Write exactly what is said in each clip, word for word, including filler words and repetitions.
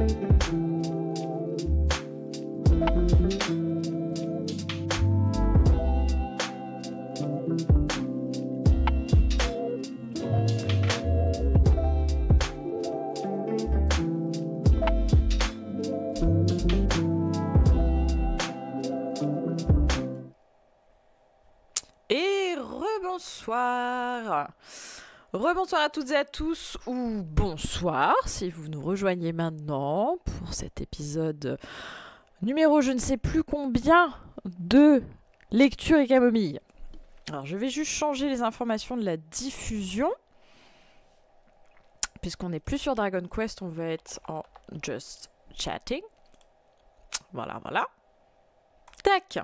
Rebonsoir. Rebonsoir à toutes et à tous, ou bonsoir si vous nous rejoignez maintenant pour cet épisode numéro je ne sais plus combien de Lecture et Camomille. Alors je vais juste changer les informations de la diffusion. Puisqu'on n'est plus sur Dragon Quest, on va être en Just Chatting. Voilà, voilà. Tac.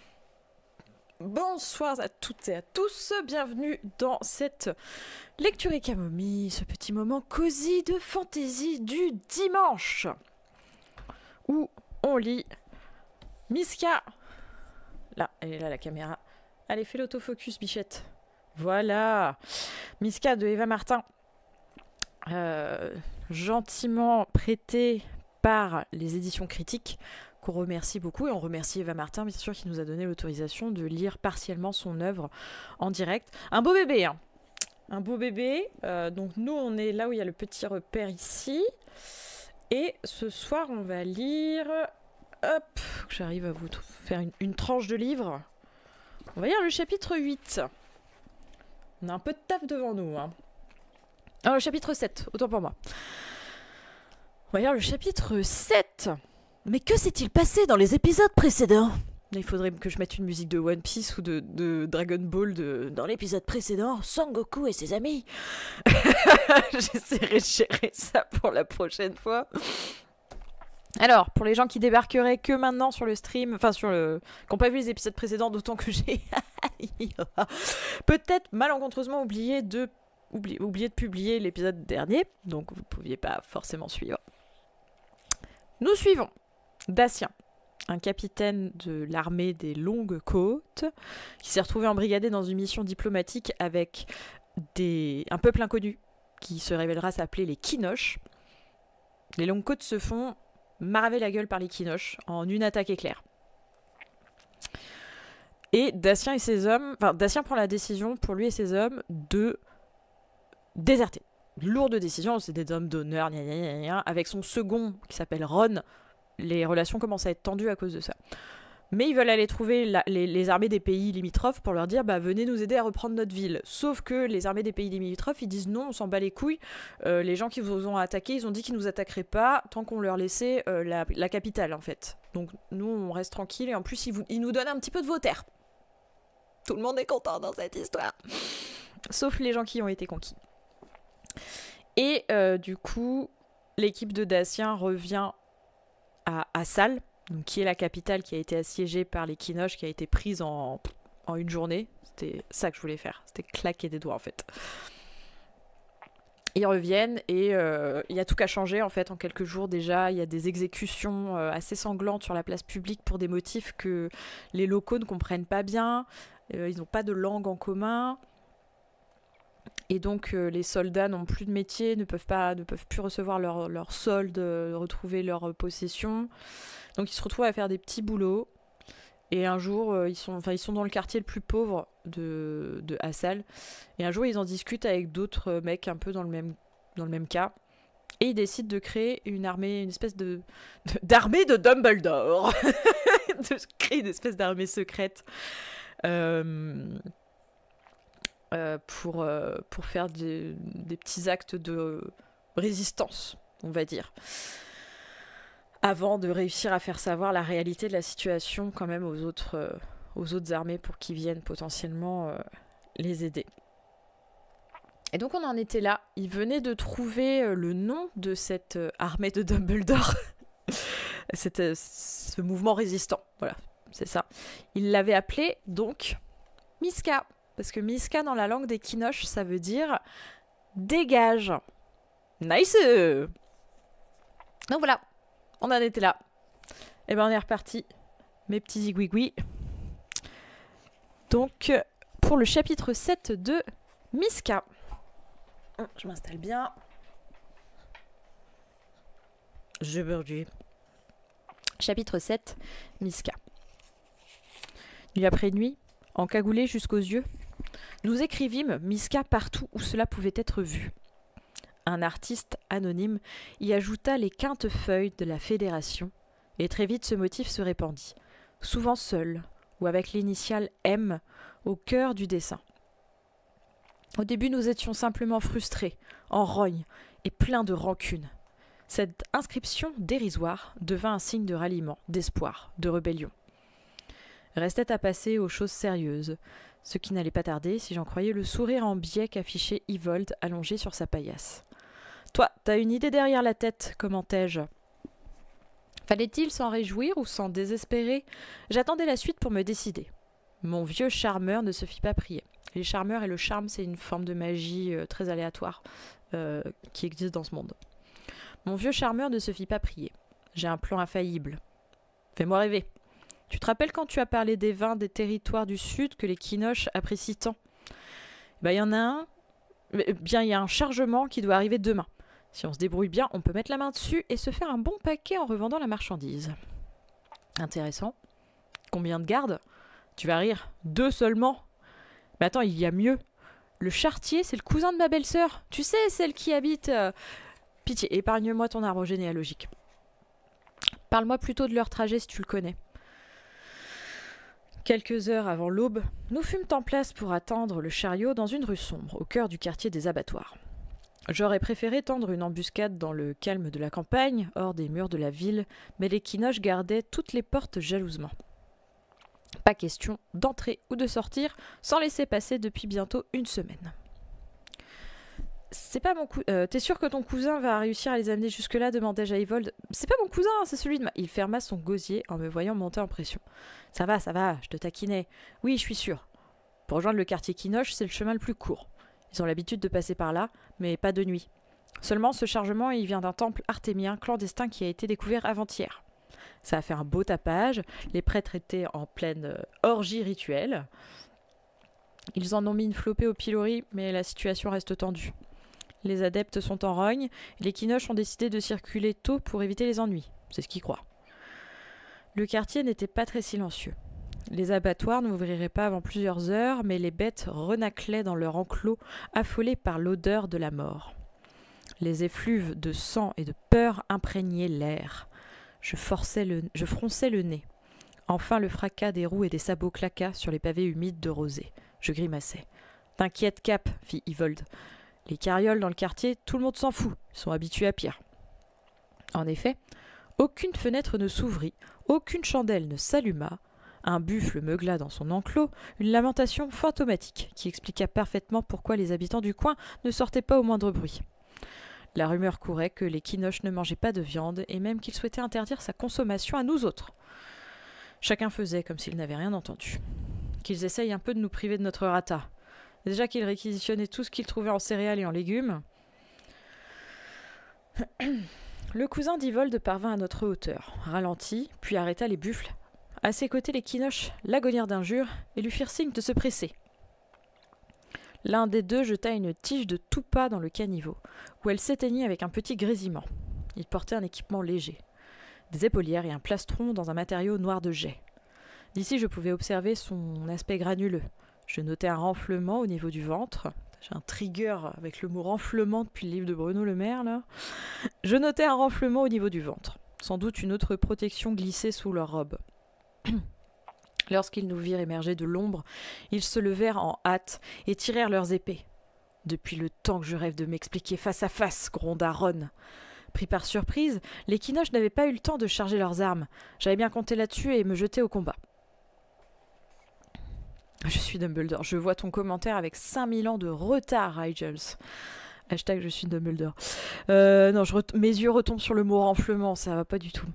Bonsoir à toutes et à tous, bienvenue dans cette Lecture et Camomille, ce petit moment cosy de fantaisie du dimanche, où on lit Miska. Là, elle est là la caméra. Allez, fais l'autofocus, bichette. Voilà. Miska de Eva Martin, euh, gentiment prêtée par les éditions critiques, qu'on remercie beaucoup, et on remercie Eva Martin, bien sûr, qui nous a donné l'autorisation de lire partiellement son œuvre en direct. Un beau bébé, hein. Un beau bébé. Euh, donc nous, on est là où il y a le petit repère ici. Et ce soir, on va lire... Hop, que j'arrive à vous faire une, une tranche de livre. On va lire le chapitre huit. On a un peu de taf devant nous, hein. Ah, le chapitre sept, autant pour moi. On va lire le chapitre sept. Mais que s'est-il passé dans les épisodes précédents? Il faudrait que je mette une musique de One Piece ou de, de Dragon Ball de... Dans l'épisode précédent, Son Goku et ses amis. J'essaierai de gérer ça pour la prochaine fois. Alors, pour les gens qui débarqueraient que maintenant sur le stream, enfin sur le... qui n'ont pas vu les épisodes précédents, d'autant que j'ai peut-être malencontreusement oublié de... Oubli... oublié de publier l'épisode dernier, donc vous ne pouviez pas forcément suivre. Nous suivons Dacian, un capitaine de l'armée des longues côtes, qui s'est retrouvé embrigadé dans une mission diplomatique avec des... un peuple inconnu, qui se révélera s'appeler les Kinoches. Les longues côtes se font maraver la gueule par les Kinoches en une attaque éclair. Et Dacian et ses hommes... Enfin, Dacian prend la décision, pour lui et ses hommes, de déserter. Lourde décision, c'est des hommes d'honneur, gna gna gna gna. Avec son second, qui s'appelle Ron, les relations commencent à être tendues à cause de ça. Mais ils veulent aller trouver la, les, les armées des pays limitrophes pour leur dire bah, « venez nous aider à reprendre notre ville ». Sauf que les armées des pays limitrophes, ils disent « non, on s'en bat les couilles, euh, les gens qui vous ont attaqué, ils ont dit qu'ils nous attaqueraient pas tant qu'on leur laissait euh, la, la capitale, en fait. Donc nous, on reste tranquille et en plus, ils, vous, ils nous donnent un petit peu de vos terres. » Tout le monde est content dans cette histoire. Sauf les gens qui ont été conquis. Et euh, du coup, l'équipe de Dacian revient à Assal, donc qui est la capitale qui a été assiégée par les Kinoches, qui a été prise en, en une journée. C'était ça que je voulais faire, c'était claquer des doigts en fait. Ils reviennent et il euh, y a tout qu'à changer en fait en quelques jours déjà. Il y a des exécutions euh, assez sanglantes sur la place publique pour des motifs que les locaux ne comprennent pas bien. Euh, ils n'ont pas de langue en commun. Et donc euh, les soldats n'ont plus de métier, ne peuvent, pas, ne peuvent plus recevoir leur, leur solde, euh, retrouver leur possession. Donc ils se retrouvent à faire des petits boulots. Et un jour, euh, ils, sont, ils sont dans le quartier le plus pauvre de, de Assal. Et un jour, ils en discutent avec d'autres mecs un peu dans le même, dans le même cas. Et ils décident de créer une armée, une espèce de, de d'armée de Dumbledore. De créer une espèce d'armée secrète. Euh... Euh, pour, euh, pour faire des, des petits actes de résistance, on va dire. Avant de réussir à faire savoir la réalité de la situation quand même aux autres, euh, aux autres armées pour qu'ils viennent potentiellement euh, les aider. Et donc on en était là. Ils venaient de trouver euh, le nom de cette euh, armée de Dumbledore. Cette, euh, ce mouvement résistant. Voilà, c'est ça. Ils l'avaient appelé donc Miska. Parce que Miska, dans la langue des Kinoches, ça veut dire « dégage ». Nice. Donc voilà, on en était là. Et ben on est reparti, mes petits zigouigouis. Donc, pour le chapitre sept de Miska. Je m'installe bien. Je burdis. Chapitre sept. Miska. Nuit après nuit, encagoulée jusqu'aux yeux, nous écrivîmes Miska partout où cela pouvait être vu. Un artiste anonyme y ajouta les quintes feuilles de la fédération, et très vite ce motif se répandit, souvent seul ou avec l'initiale M au cœur du dessin. Au début, nous étions simplement frustrés, en rogne et pleins de rancune. Cette inscription dérisoire devint un signe de ralliement, d'espoir, de rébellion. Restait à passer aux choses sérieuses, ce qui n'allait pas tarder si j'en croyais le sourire en biais qu'affichait Ivold allongé sur sa paillasse. « Toi, t'as une idée derrière la tête, commentai-je. » Fallait-il s'en réjouir ou s'en désespérer? J'attendais la suite pour me décider. Mon vieux charmeur ne se fit pas prier. Les charmeurs et le charme, c'est une forme de magie euh, très aléatoire euh, qui existe dans ce monde. Mon vieux charmeur ne se fit pas prier. J'ai un plan infaillible. Fais-moi rêver. Tu te rappelles quand tu as parlé des vins des territoires du Sud que les Kinoches apprécient tant? Ben, il y en a un. Bien, il y a un chargement qui doit arriver demain. Si on se débrouille bien, on peut mettre la main dessus et se faire un bon paquet en revendant la marchandise. Intéressant. Combien de gardes? Tu vas rire. Deux seulement. Mais attends, il y a mieux. Le charretier, c'est le cousin de ma belle-sœur. Tu sais, celle qui habite... Euh... Pitié, épargne-moi ton arbre généalogique. Parle-moi plutôt de leur trajet si tu le connais. Quelques heures avant l'aube, nous fûmes en place pour attendre le chariot dans une rue sombre, au cœur du quartier des abattoirs. J'aurais préféré tendre une embuscade dans le calme de la campagne, hors des murs de la ville, mais les Kinoches gardaient toutes les portes jalousement. Pas question d'entrer ou de sortir sans laisser passer depuis bientôt une semaine. C'est pas mon cou... Euh, T'es sûr que ton cousin va réussir à les amener jusque-là, demandai-je à Ivold. C'est pas mon cousin, c'est celui de ma... Il ferma son gosier en me voyant monter en pression. Ça va, ça va, je te taquinais. Oui, je suis sûr. Pour rejoindre le quartier Kinoche, c'est le chemin le plus court. Ils ont l'habitude de passer par là, mais pas de nuit. Seulement, ce chargement, il vient d'un temple artémien clandestin qui a été découvert avant-hier. Ça a fait un beau tapage, les prêtres étaient en pleine euh, orgie rituelle. Ils en ont mis une flopée au pilori, mais la situation reste tendue. Les adeptes sont en rogne, et les Kinoches ont décidé de circuler tôt pour éviter les ennuis. C'est ce qu'ils croient. Le quartier n'était pas très silencieux. Les abattoirs n'ouvriraient pas avant plusieurs heures, mais les bêtes renaclaient dans leur enclos, affolées par l'odeur de la mort. Les effluves de sang et de peur imprégnaient l'air. Je, forçais le... Je fronçais le nez. Enfin, le fracas des roues et des sabots claqua sur les pavés humides de rosée. Je grimaçais. « T'inquiète, Cap, fit Ivold. Les carrioles dans le quartier, tout le monde s'en fout. Ils sont habitués à pire. » En effet, aucune fenêtre ne s'ouvrit, aucune chandelle ne s'alluma. Un buffle meugla dans son enclos, une lamentation fantomatique qui expliqua parfaitement pourquoi les habitants du coin ne sortaient pas au moindre bruit. La rumeur courait que les Kinoches ne mangeaient pas de viande et même qu'ils souhaitaient interdire sa consommation à nous autres. Chacun faisait comme s'il n'avait rien entendu. Qu'ils essayent un peu de nous priver de notre rata. Déjà qu'ils réquisitionnaient tout ce qu'ils trouvaient en céréales et en légumes. Le cousin d'Ivold parvint à notre hauteur, ralentit, puis arrêta les buffles. À ses côtés, les Kinoches l'agonirent d'injures et lui firent signe de se presser. L'un des deux jeta une tige de tout pas dans le caniveau, où elle s'éteignit avec un petit grésillement. Il portait un équipement léger, des épaulières et un plastron dans un matériau noir de jais. D'ici, je pouvais observer son aspect granuleux. Je notais un renflement au niveau du ventre. J'ai un trigger avec le mot renflement depuis le livre de Bruno Le Maire, là. Je notais un renflement au niveau du ventre. Sans doute une autre protection glissait sous leur robe. Lorsqu'ils nous virent émerger de l'ombre, ils se levèrent en hâte et tirèrent leurs épées. « Depuis le temps que je rêve de m'expliquer face à face, » gronda Ron. Pris par surprise, les Kinoches n'avaient pas eu le temps de charger leurs armes. J'avais bien compté là-dessus et me jeter au combat. Je suis Dumbledore. Je vois ton commentaire avec cinq mille ans de retard, Rigels. Hashtag je suis Dumbledore. Euh, non, je mes yeux retombent sur le mot renflement, ça va pas du tout.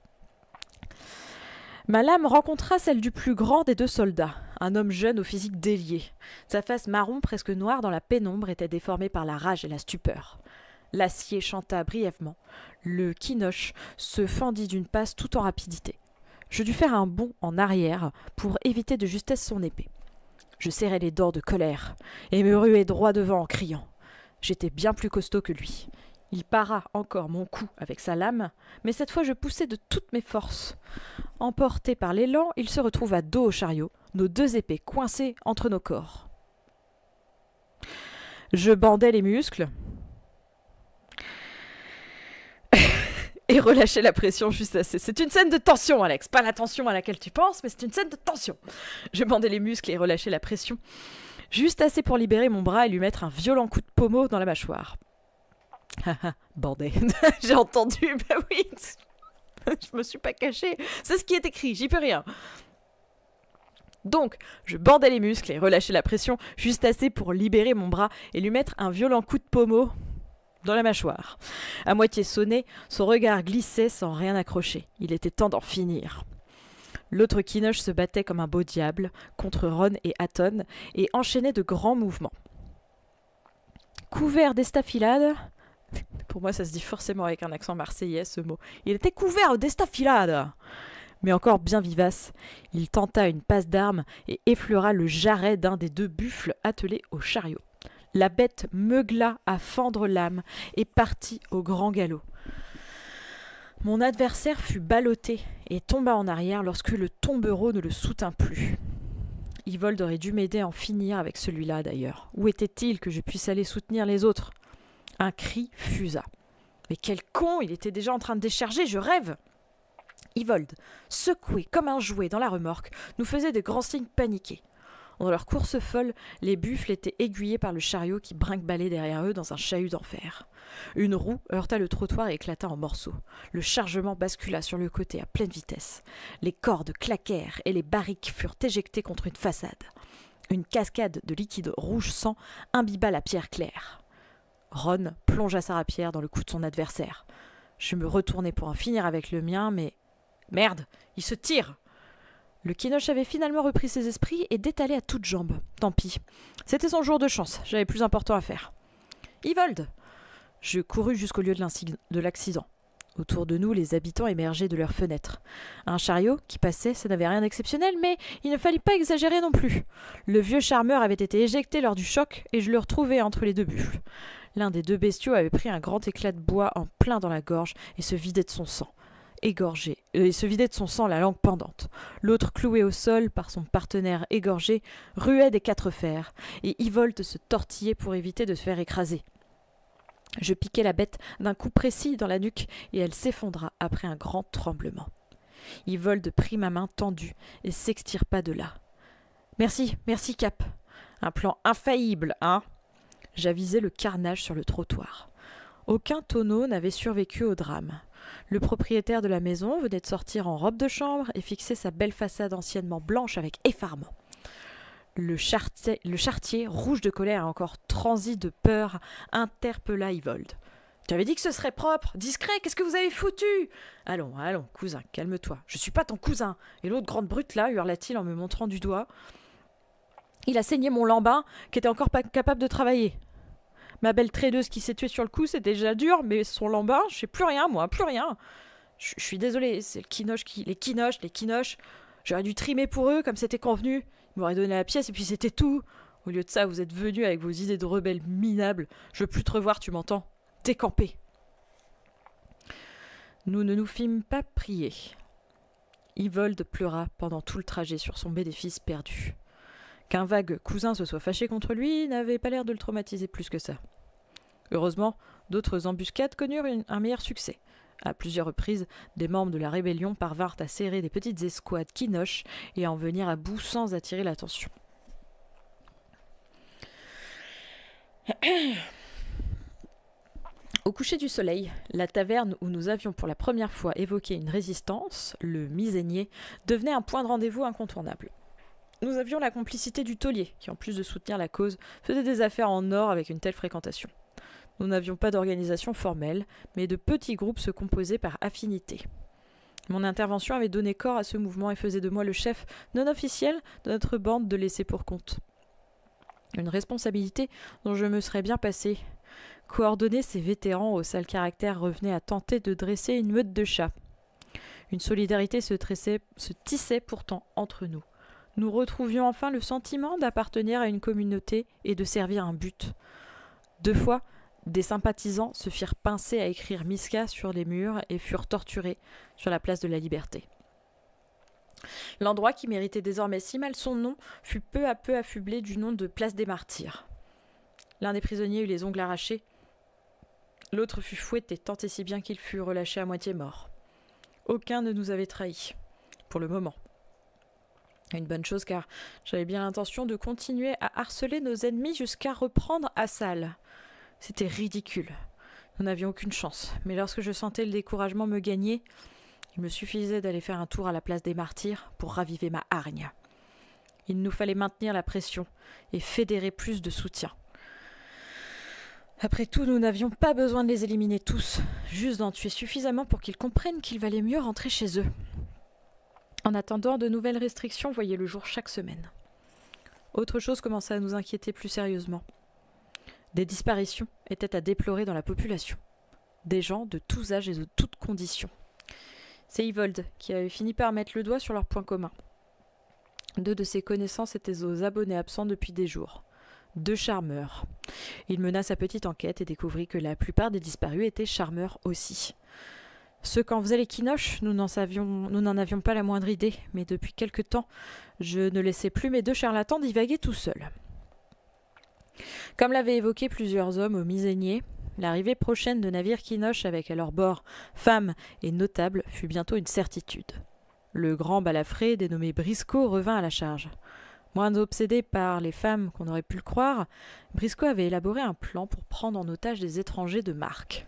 Ma lame rencontra celle du plus grand des deux soldats, un homme jeune au physique délié. Sa face marron presque noire dans la pénombre était déformée par la rage et la stupeur. L'acier chanta brièvement. Le Kinoche se fendit d'une passe tout en rapidité. Je dus faire un bond en arrière pour éviter de justesse son épée. Je serrai les dents de colère et me ruai droit devant en criant. J'étais bien plus costaud que lui. Il para encore mon cou avec sa lame, mais cette fois je poussai de toutes mes forces. Emporté par l'élan, il se retrouva dos au chariot, nos deux épées coincées entre nos corps. Je bandais les muscles et relâchais la pression juste assez. C'est une scène de tension, Alex, pas la tension à laquelle tu penses, mais c'est une scène de tension. Je bandais les muscles et relâchais la pression, juste assez pour libérer mon bras et lui mettre un violent coup de pommeau dans la mâchoire. Haha, bandé. J'ai entendu, bah oui. Je me suis pas cachée. C'est ce qui est écrit, j'y peux rien. Donc, je bandais les muscles et relâchais la pression juste assez pour libérer mon bras et lui mettre un violent coup de pommeau dans la mâchoire. À moitié sonné, son regard glissait sans rien accrocher. Il était temps d'en finir. L'autre Kinosh se battait comme un beau diable contre Ron et Aton et enchaînait de grands mouvements. Couvert d'estafilades... Pour moi, ça se dit forcément avec un accent marseillais, ce mot. Il était couvert d'estafilades. Mais encore bien vivace, il tenta une passe d'armes et effleura le jarret d'un des deux buffles attelés au chariot. La bête meugla à fendre l'âme et partit au grand galop. Mon adversaire fut ballotté et tomba en arrière lorsque le tombereau ne le soutint plus. Ivold aurait dû m'aider à en finir avec celui-là d'ailleurs. Où était-il que je puisse aller soutenir les autres ? Un cri fusa. Mais quel con, il était déjà en train de décharger, je rêve. Ivold, secoué comme un jouet dans la remorque, nous faisait de grands signes paniqués. Dans leur course folle, les buffles étaient aiguillés par le chariot qui brinque-ballait derrière eux dans un chahut d'enfer. Une roue heurta le trottoir et éclata en morceaux. Le chargement bascula sur le côté à pleine vitesse. Les cordes claquèrent et les barriques furent éjectées contre une façade. Une cascade de liquide rouge sang imbiba la pierre claire. Ron plongea sa rapière dans le cou de son adversaire. Je me retournai pour en finir avec le mien, mais... Merde, il se tire! Le Kinosh avait finalement repris ses esprits et détalé à toutes jambes. Tant pis. C'était son jour de chance, j'avais plus important à faire. Ivold! Je courus jusqu'au lieu de l'accident. Autour de nous, les habitants émergeaient de leurs fenêtres. Un chariot qui passait, ça n'avait rien d'exceptionnel, mais il ne fallait pas exagérer non plus. Le vieux charmeur avait été éjecté lors du choc et je le retrouvai entre les deux buffles. L'un des deux bestiaux avait pris un grand éclat de bois en plein dans la gorge et se vidait de son sang. Égorgé, euh, et se vidait de son sang la langue pendante. L'autre, cloué au sol par son partenaire égorgé, ruait des quatre fers, et Ivold se tortillait pour éviter de se faire écraser. Je piquai la bête d'un coup précis dans la nuque et elle s'effondra après un grand tremblement. Ivold prit ma main tendue et s'extirpa de là. « Merci, merci Cap. Un plan infaillible, hein ?» J'avisai le carnage sur le trottoir. Aucun tonneau n'avait survécu au drame. Le propriétaire de la maison venait de sortir en robe de chambre et fixer sa belle façade anciennement blanche avec effarement. Le chartier, le chartier, rouge de colère et encore transi de peur, interpella Ivold. « Tu avais dit que ce serait propre, discret, qu'est-ce que vous avez foutu ?»« Allons, allons, cousin, calme-toi. Je suis pas ton cousin. » Et l'autre grande brute là, hurla-t-il en me montrant du doigt. Il a saigné mon lambin, qui était encore pas capable de travailler. Ma belle tradeuse qui s'est tuée sur le coup, c'était déjà dur, mais son lambin, je sais plus rien, moi, plus rien. Je suis désolée, c'est le Kinosh qui... Les Kinosh, les Kinosh. J'aurais dû trimer pour eux, comme c'était convenu. Ils m'auraient donné la pièce, et puis c'était tout. Au lieu de ça, vous êtes venus avec vos idées de rebelles minables. Je veux plus te revoir, tu m'entends? Décampé. Nous ne nous fîmes pas prier. Ivold pleura pendant tout le trajet sur son bénéfice perdu. Qu'un vague cousin se soit fâché contre lui n'avait pas l'air de le traumatiser plus que ça. Heureusement, d'autres embuscades connurent une, un meilleur succès. À plusieurs reprises, des membres de la rébellion parvinrent à serrer des petites escouades Kinosh et à en venir à bout sans attirer l'attention. Au coucher du soleil, la taverne où nous avions pour la première fois évoqué une résistance, le Misaigné, devenait un point de rendez-vous incontournable. Nous avions la complicité du taulier, qui en plus de soutenir la cause, faisait des affaires en or avec une telle fréquentation. Nous n'avions pas d'organisation formelle, mais de petits groupes se composaient par affinité. Mon intervention avait donné corps à ce mouvement et faisait de moi le chef non officiel de notre bande de laissés pour compte. Une responsabilité dont je me serais bien passé. Coordonner ces vétérans au sale caractère revenait à tenter de dresser une meute de chats. Une solidarité se, tressait, se tissait pourtant entre nous. Nous retrouvions enfin le sentiment d'appartenir à une communauté et de servir un but. Deux fois, Des sympathisants se firent pincer à écrire Miska sur les murs et furent torturés sur la place de la Liberté. L'endroit qui méritait désormais si mal son nom fut peu à peu affublé du nom de place des Martyrs. L'un des prisonniers eut les ongles arrachés, l'autre fut fouetté tant et si bien qu'il fut relâché à moitié mort. Aucun ne nous avait trahis, pour le moment. Une bonne chose car j'avais bien l'intention de continuer à harceler nos ennemis jusqu'à reprendre Assal. C'était ridicule. Nous n'avions aucune chance, mais lorsque je sentais le découragement me gagner, il me suffisait d'aller faire un tour à la place des Martyrs pour raviver ma hargne. Il nous fallait maintenir la pression et fédérer plus de soutien. Après tout, nous n'avions pas besoin de les éliminer tous, juste d'en tuer suffisamment pour qu'ils comprennent qu'il valait mieux rentrer chez eux. En attendant, de nouvelles restrictions voyaient le jour chaque semaine. Autre chose commençait à nous inquiéter plus sérieusement. Des disparitions étaient à déplorer dans la population. Des gens de tous âges et de toutes conditions. C'est Ivold qui avait fini par mettre le doigt sur leurs points communs. Deux de ses connaissances étaient aux abonnés absents depuis des jours. Deux charmeurs. Il mena sa petite enquête et découvrit que la plupart des disparus étaient charmeurs aussi. Ce qu'en faisaient les Kinoches, nous n'en savions, nous n'en avions pas la moindre idée, mais depuis quelque temps, je ne laissais plus mes deux charlatans divaguer tout seuls. Comme l'avaient évoqué plusieurs hommes au Misénier, l'arrivée prochaine de navires Kinoches avec à leur bord femmes et notables fut bientôt une certitude. Le grand balafré, dénommé Briscoe, revint à la charge. Moins obsédé par les femmes qu'on aurait pu le croire, Briscoe avait élaboré un plan pour prendre en otage des étrangers de marque.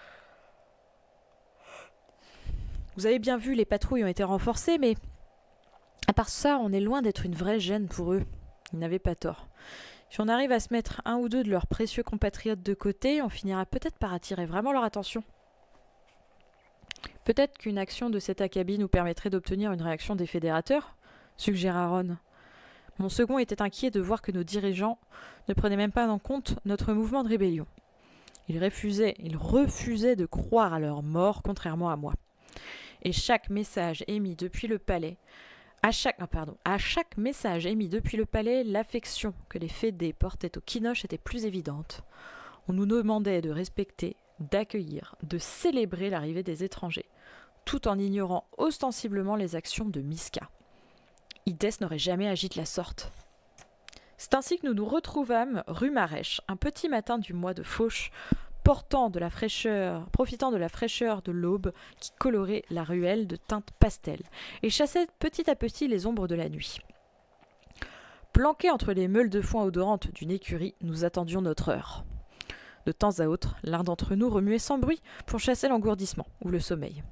Vous avez bien vu, les patrouilles ont été renforcées, mais à part ça, on est loin d'être une vraie gêne pour eux. Ils n'avaient pas tort. Si on arrive à se mettre un ou deux de leurs précieux compatriotes de côté, on finira peut-être par attirer vraiment leur attention. Peut-être qu'une action de cet acabit nous permettrait d'obtenir une réaction des fédérateurs, suggéra Ron. Mon second était inquiet de voir que nos dirigeants ne prenaient même pas en compte notre mouvement de rébellion. Ils refusaient, ils refusaient de croire à leur mort, contrairement à moi. Et chaque message émis depuis le palais, à chaque, oh pardon, à chaque message émis depuis le palais, l'affection que les fédés portaient aux Kinoches était plus évidente. On nous demandait de respecter, d'accueillir, de célébrer l'arrivée des étrangers, tout en ignorant ostensiblement les actions de Miska. Ides n'aurait jamais agi de la sorte. C'est ainsi que nous nous retrouvâmes rue Marèche, un petit matin du mois de Fauche, portant de la fraîcheur, profitant de la fraîcheur de l'aube qui colorait la ruelle de teintes pastel et chassait petit à petit les ombres de la nuit. Planqués entre les meules de foin odorantes d'une écurie, nous attendions notre heure. De temps à autre, l'un d'entre nous remuait sans bruit pour chasser l'engourdissement ou le sommeil.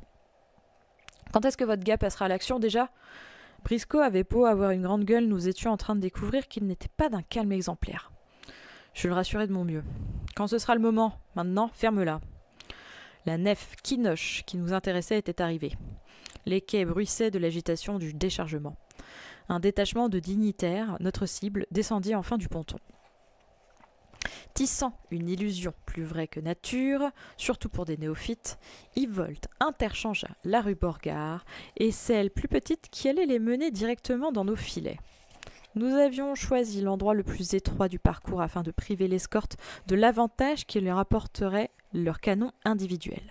« Quand est-ce que votre gars passera à l'action déjà ?» Briscoe avait beau avoir une grande gueule, nous étions en train de découvrir qu'il n'était pas d'un calme exemplaire. Je le rassurai de mon mieux. « Quand ce sera le moment, maintenant, ferme-la. » La nef Kinoche qui nous intéressait était arrivée. Les quais bruissaient de l'agitation du déchargement. Un détachement de dignitaires, notre cible, descendit enfin du ponton. Tissant une illusion plus vraie que nature, surtout pour des néophytes, Ivold interchangea la rue Borgard et celle plus petite qui allait les mener directement dans nos filets. Nous avions choisi l'endroit le plus étroit du parcours afin de priver l'escorte de l'avantage qui leur apporterait leur canon individuel.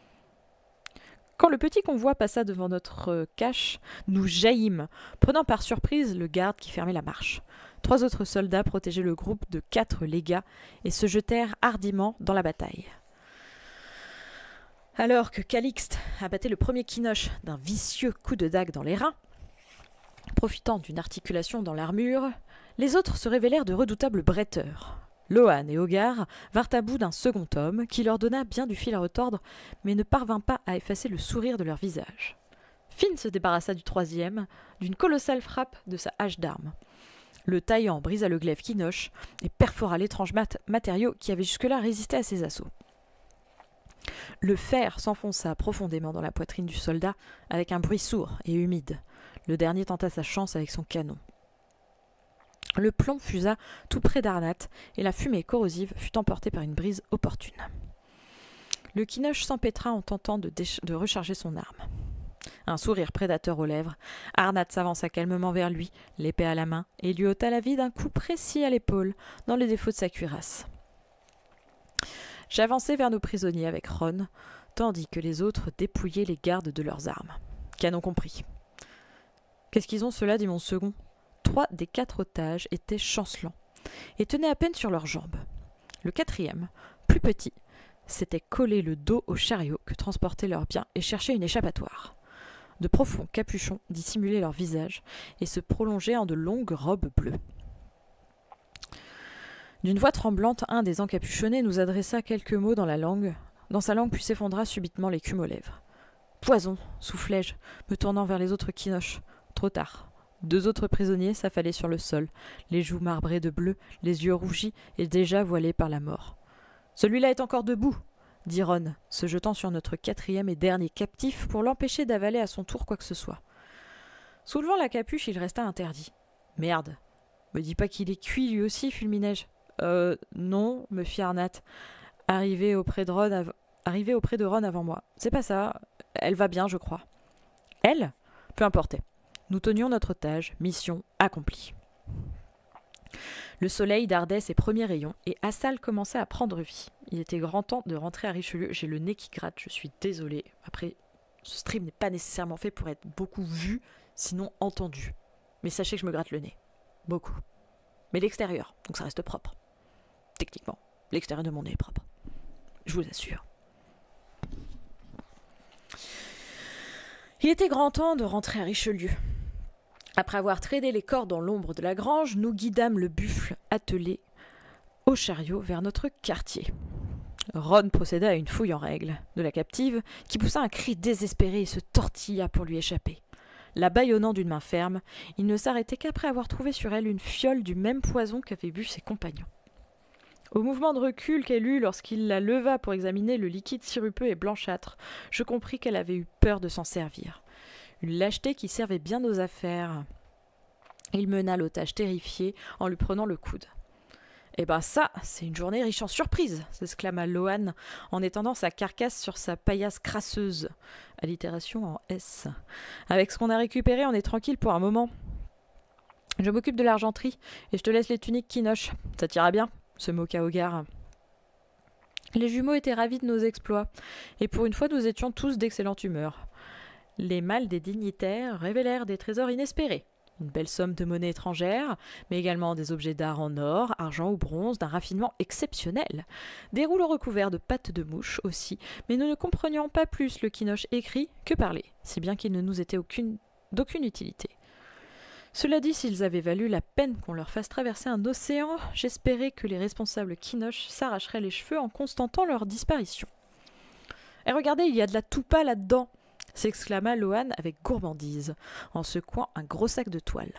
Quand le petit convoi passa devant notre cache, nous jaillîmes, prenant par surprise le garde qui fermait la marche. Trois autres soldats protégeaient le groupe de quatre légats et se jetèrent hardiment dans la bataille. Alors que Calixte abattait le premier Kinoche d'un vicieux coup de dague dans les reins, profitant d'une articulation dans l'armure, les autres se révélèrent de redoutables bretteurs. Lohan et Hogar vinrent à bout d'un second homme qui leur donna bien du fil à retordre, mais ne parvint pas à effacer le sourire de leur visage. Finn se débarrassa du troisième, d'une colossale frappe de sa hache d'arme. Le taillant brisa le glaive Kinoche et perfora l'étrange mat matériau qui avait jusque-là résisté à ses assauts. Le fer s'enfonça profondément dans la poitrine du soldat avec un bruit sourd et humide. Le dernier tenta sa chance avec son canon. Le plomb fusa tout près d'Arnat et la fumée corrosive fut emportée par une brise opportune. Le Kinoche s'empêtra en tentant de, de recharger son arme. Un sourire prédateur aux lèvres, Arnat s'avança calmement vers lui, l'épée à la main, et lui ôta la vie d'un coup précis à l'épaule, dans le défaut de sa cuirasse. J'avançai vers nos prisonniers avec Ron, tandis que les autres dépouillaient les gardes de leurs armes. Canon compris. Qu'est-ce qu'ils ont ceux-là, dit mon second. Trois des quatre otages étaient chancelants et tenaient à peine sur leurs jambes. Le quatrième, plus petit, s'était collé le dos au chariot que transportaient leurs biens et cherchait une échappatoire. De profonds capuchons dissimulaient leurs visages et se prolongeaient en de longues robes bleues. D'une voix tremblante, un des encapuchonnés nous adressa quelques mots dans la langue. Dans sa langue, puis s'effondra subitement l'écume aux lèvres. « Poison !» soufflai-je, me tournant vers les autres quinoches. Trop tard. Deux autres prisonniers s'affalaient sur le sol, les joues marbrées de bleu, les yeux rougis et déjà voilés par la mort. « Celui-là est encore debout !» dit Ron, se jetant sur notre quatrième et dernier captif pour l'empêcher d'avaler à son tour quoi que ce soit. Soulevant la capuche, il resta interdit. « Merde ! Me dis pas qu'il est cuit lui aussi, fulminai-je. »« Euh, non, me fit Arnat, arrivé auprès de Ron, av arrivé auprès de Ron avant moi. C'est pas ça, elle va bien, je crois. »« Elle ? Peu importe. Nous tenions notre otage, mission accomplie. » Le soleil dardait ses premiers rayons et Assal commençait à prendre vie. Il était grand temps de rentrer à Richelieu. J'ai le nez qui gratte, je suis désolée. Après, ce stream n'est pas nécessairement fait pour être beaucoup vu, sinon entendu. Mais sachez que je me gratte le nez. Beaucoup. Mais l'extérieur, donc ça reste propre. Techniquement, l'extérieur de mon nez est propre. Je vous assure. Il était grand temps de rentrer à Richelieu. Après avoir traîné les corps dans l'ombre de la grange, nous guidâmes le buffle attelé au chariot vers notre quartier. Ron procéda à une fouille en règle de la captive, qui poussa un cri désespéré et se tortilla pour lui échapper. La bâillonnant d'une main ferme, il ne s'arrêtait qu'après avoir trouvé sur elle une fiole du même poison qu'avaient bu ses compagnons. Au mouvement de recul qu'elle eut lorsqu'il la leva pour examiner le liquide sirupeux et blanchâtre, je compris qu'elle avait eu peur de s'en servir. Une lâcheté qui servait bien aux affaires. Il mena l'otage terrifié en lui prenant le coude. « Eh ben ça, c'est une journée riche en surprises !» s'exclama Lohan en étendant sa carcasse sur sa paillasse crasseuse. Allitération en S. « Avec ce qu'on a récupéré, on est tranquille pour un moment. Je m'occupe de l'argenterie et je te laisse les tuniques quinoches. Ça t'ira bien ?» se moqua Hogar. Les jumeaux étaient ravis de nos exploits, et pour une fois nous étions tous d'excellente humeur. Les mâles des dignitaires révélèrent des trésors inespérés. Une belle somme de monnaie étrangère, mais également des objets d'art en or, argent ou bronze d'un raffinement exceptionnel. Des rouleaux recouverts de pattes de mouche aussi, mais nous ne comprenions pas plus le quinoche écrit que parlé, si bien qu'il ne nous était aucune, d'aucune utilité. Cela dit, s'ils avaient valu la peine qu'on leur fasse traverser un océan, j'espérais que les responsables quinoches s'arracheraient les cheveux en constatant leur disparition. « Et regardez, il y a de la toupa là-dedans !» s'exclama Lohan avec gourmandise, en secouant un gros sac de toile.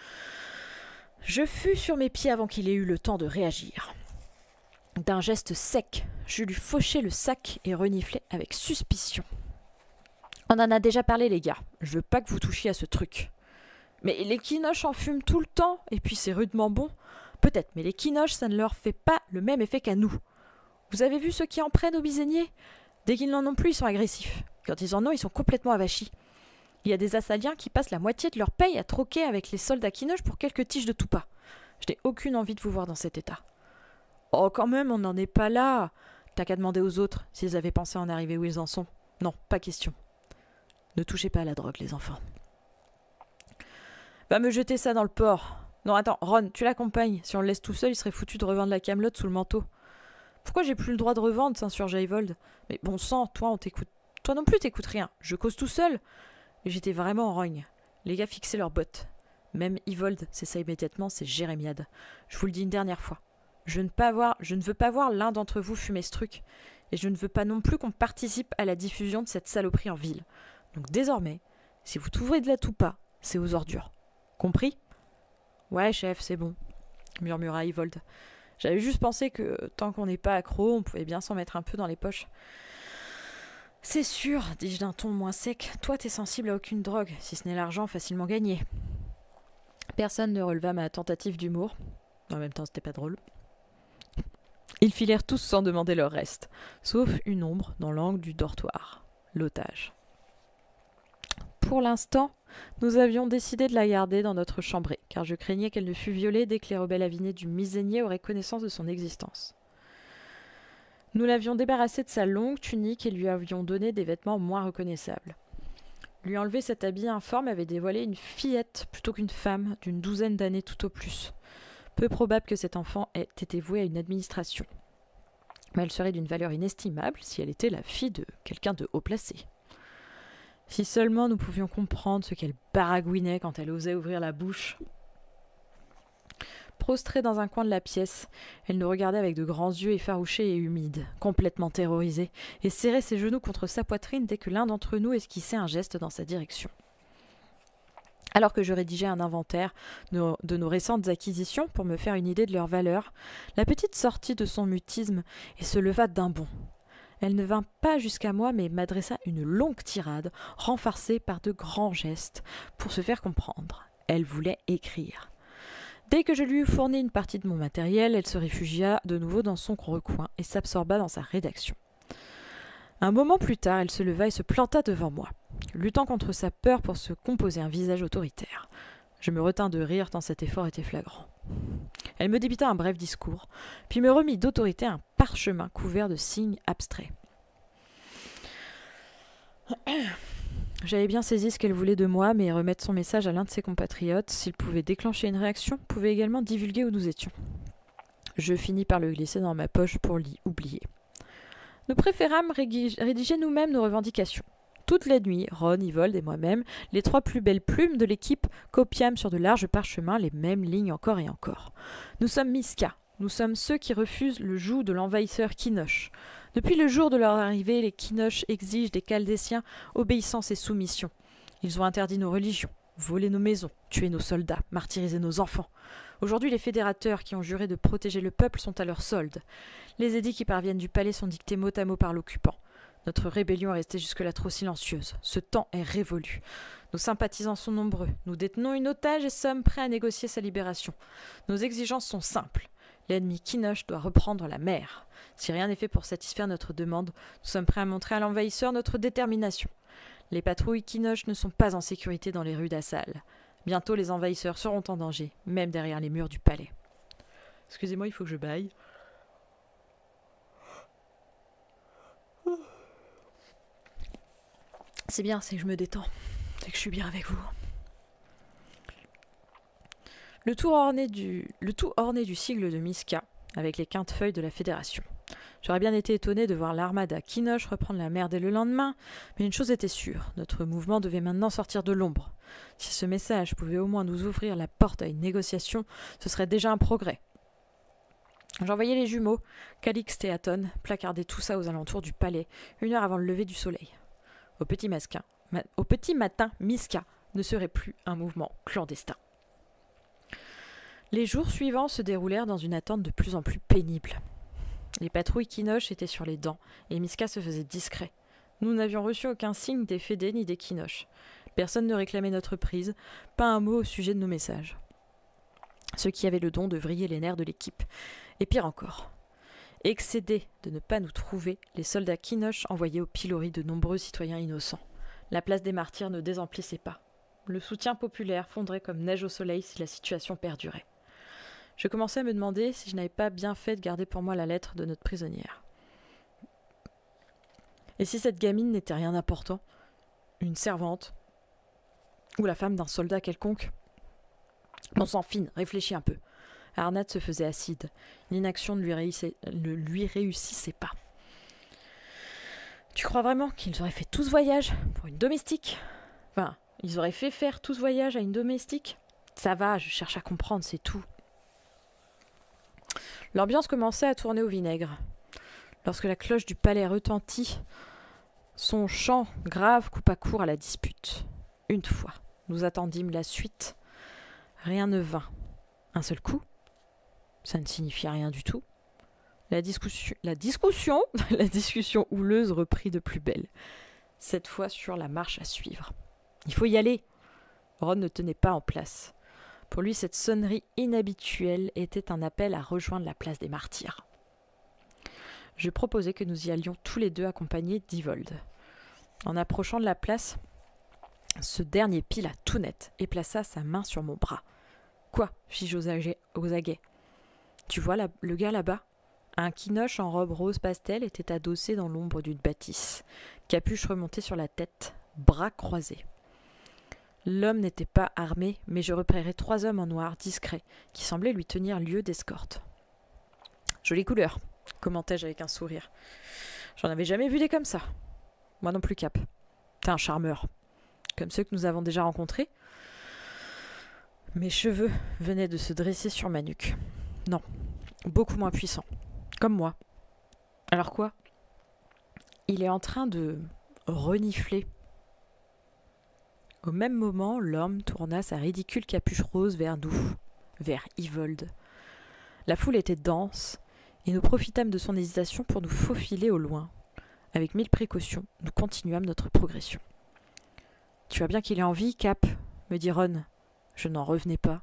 Je fus sur mes pieds avant qu'il ait eu le temps de réagir. D'un geste sec, je lui fauchai le sac et reniflai avec suspicion. « On en a déjà parlé, les gars. Je veux pas que vous touchiez à ce truc. » « Mais les quinoches en fument tout le temps, et puis c'est rudement bon. Peut-être, mais les quinoches, ça ne leur fait pas le même effet qu'à nous. Vous avez vu ceux qui en prennent aux biséniers? Dès qu'ils n'en ont plus, ils sont agressifs. Quand ils en ont, ils sont complètement avachis. Il y a des Assaliens qui passent la moitié de leur paye à troquer avec les soldats quinoches pour quelques tiges de toupa. Je n'ai aucune envie de vous voir dans cet état. »« Oh, quand même, on n'en est pas là. T'as qu'à demander aux autres s'ils avaient pensé en arriver où ils en sont. Non, pas question. Ne touchez pas à la drogue, les enfants. » Va me jeter ça dans le port. Non, attends, Ron, tu l'accompagnes. Si on le laisse tout seul, il serait foutu de revendre la camelote sous le manteau. Pourquoi j'ai plus le droit de revendre, s'insurge Ivold. Mais bon sang, toi, on t'écoute. Toi non plus, t'écoutes rien. Je cause tout seul. Et j'étais vraiment en rogne. Les gars fixaient leurs bottes. Même Ivold cessa immédiatement ses jérémiades. Je vous le dis une dernière fois. Je ne, pas voir, je ne veux pas voir l'un d'entre vous fumer ce truc. Et je ne veux pas non plus qu'on participe à la diffusion de cette saloperie en ville. Donc désormais, si vous trouverez de la toupa, c'est aux ordures. Compris? Ouais, chef, c'est bon, murmura Ivold. J'avais juste pensé que, tant qu'on n'est pas accro, on pouvait bien s'en mettre un peu dans les poches. C'est sûr, dis-je d'un ton moins sec, toi t'es sensible à aucune drogue, si ce n'est l'argent facilement gagné. Personne ne releva ma tentative d'humour. En même temps, c'était pas drôle. Ils filèrent tous sans demander leur reste, sauf une ombre dans l'angle du dortoir, l'otage. Pour l'instant, nous avions décidé de la garder dans notre chambrée, car je craignais qu'elle ne fût violée dès que les rebelles avinés du Misénier auraient connaissance de son existence. Nous l'avions débarrassé de sa longue tunique et lui avions donné des vêtements moins reconnaissables. Lui enlever cet habit informe avait dévoilé une fillette plutôt qu'une femme d'une douzaine d'années tout au plus. Peu probable que cet enfant ait été voué à une administration. Mais elle serait d'une valeur inestimable si elle était la fille de quelqu'un de haut placé. Si seulement nous pouvions comprendre ce qu'elle baragouinait quand elle osait ouvrir la bouche. Prostrée dans un coin de la pièce, elle nous regardait avec de grands yeux effarouchés et humides, complètement terrorisée, et serrait ses genoux contre sa poitrine dès que l'un d'entre nous esquissait un geste dans sa direction. Alors que je rédigeais un inventaire de nos récentes acquisitions pour me faire une idée de leur valeur, la petite sortit de son mutisme et se leva d'un bond. Elle ne vint pas jusqu'à moi, mais m'adressa une longue tirade, renforcée par de grands gestes, pour se faire comprendre. Elle voulait écrire. Dès que je lui eus fourni une partie de mon matériel, elle se réfugia de nouveau dans son recoin et s'absorba dans sa rédaction. Un moment plus tard, elle se leva et se planta devant moi, luttant contre sa peur pour se composer un visage autoritaire. Je me retins de rire tant cet effort était flagrant. Elle me débita un bref discours, puis me remit d'autorité un parchemin couvert de signes abstraits. J'avais bien saisi ce qu'elle voulait de moi, mais remettre son message à l'un de ses compatriotes, s'il pouvait déclencher une réaction, pouvait également divulguer où nous étions. Je finis par le glisser dans ma poche pour l'y oublier. Nous préférâmes rédiger nous-mêmes nos revendications. Toute la nuit, Ron, Ivold et moi-même, les trois plus belles plumes de l'équipe, copiâmes sur de larges parchemins les mêmes lignes encore et encore. Nous sommes Miska, nous sommes ceux qui refusent le joug de l'envahisseur Kinosh. Depuis le jour de leur arrivée, les Kinosh exigent des Chaldéciens obéissance et soumission. Ils ont interdit nos religions, volé nos maisons, tué nos soldats, martyrisé nos enfants. Aujourd'hui, les fédérateurs qui ont juré de protéger le peuple sont à leur solde. Les édits qui parviennent du palais sont dictés mot à mot par l'occupant. Notre rébellion est restée jusque-là trop silencieuse. Ce temps est révolu. Nos sympathisants sont nombreux. Nous détenons une otage et sommes prêts à négocier sa libération. Nos exigences sont simples. L'ennemi Kinosh doit reprendre la mer. Si rien n'est fait pour satisfaire notre demande, nous sommes prêts à montrer à l'envahisseur notre détermination. Les patrouilles Kinosh ne sont pas en sécurité dans les rues d'Assal. Bientôt, les envahisseurs seront en danger, même derrière les murs du palais. Excusez-moi, il faut que je bâille. C'est bien, c'est que je me détends. C'est que je suis bien avec vous. Le tout orné du, le tout orné du sigle de Miska, avec les quintes feuilles de la Fédération. J'aurais bien été étonné de voir l'armada Kinosh reprendre la mer dès le lendemain, mais une chose était sûre, notre mouvement devait maintenant sortir de l'ombre. Si ce message pouvait au moins nous ouvrir la porte à une négociation, ce serait déjà un progrès. J'envoyais les jumeaux, Calixte et Aton, placarder tout ça aux alentours du palais, une heure avant le lever du soleil. Au petit, masquin, ma, au petit matin, Miska ne serait plus un mouvement clandestin. Les jours suivants se déroulèrent dans une attente de plus en plus pénible. Les patrouilles Kinosh étaient sur les dents, et Miska se faisait discret. Nous n'avions reçu aucun signe des Fédés ni des Kinosh. Personne ne réclamait notre prise, pas un mot au sujet de nos messages. Ceux qui avaient le don de vriller les nerfs de l'équipe. Et pire encore. Excédés de ne pas nous trouver, les soldats Kinosh envoyaient au pilori de nombreux citoyens innocents. La place des martyrs ne désemplissait pas. Le soutien populaire fondrait comme neige au soleil si la situation perdurait. Je commençais à me demander si je n'avais pas bien fait de garder pour moi la lettre de notre prisonnière. Et si cette gamine n'était rien d'important, une servante, ou la femme d'un soldat quelconque? On s'en fine, réfléchis un peu. Arnat se faisait acide. L'inaction ne lui, réussissait, ne lui réussissait pas. Tu crois vraiment qu'ils auraient fait tout ce voyage pour une domestique? Enfin, ils auraient fait faire tout ce voyage à une domestique? Ça va, je cherche à comprendre, c'est tout. L'ambiance commençait à tourner au vinaigre. Lorsque la cloche du palais retentit, son chant grave coupa court à la dispute. Une fois, nous attendîmes la suite. Rien ne vint. Un seul coup? Ça ne signifiait rien du tout. La discussion, la discussion, la discussion houleuse reprit de plus belle. Cette fois sur la marche à suivre. Il faut y aller. Ron ne tenait pas en place. Pour lui, cette sonnerie inhabituelle était un appel à rejoindre la place des martyrs. Je proposai que nous y allions tous les deux accompagnés d'Ivold. En approchant de la place, ce dernier pila tout net et plaça sa main sur mon bras. « Quoi » fis-je aux aguets. « Tu vois là, le gars là-bas » Un quinoche en robe rose pastel était adossé dans l'ombre d'une bâtisse, capuche remontée sur la tête, bras croisés. L'homme n'était pas armé, mais je repérais trois hommes en noir discrets, qui semblaient lui tenir lieu d'escorte. « Jolie couleur », commentai-je avec un sourire. « J'en avais jamais vu des comme ça. »« Moi non plus, Cap. T'es un charmeur. Comme ceux que nous avons déjà rencontrés. » Mes cheveux venaient de se dresser sur ma nuque. Non, beaucoup moins puissants. Comme moi. Alors quoi? Il est en train de renifler. Au même moment, l'homme tourna sa ridicule capuche rose vers nous, vers Ivolde. La foule était dense, et nous profitâmes de son hésitation pour nous faufiler au loin. Avec mille précautions, nous continuâmes notre progression. « Tu vois bien qu'il est en vie, Cap ?» me dit Ron. Je n'en revenais pas.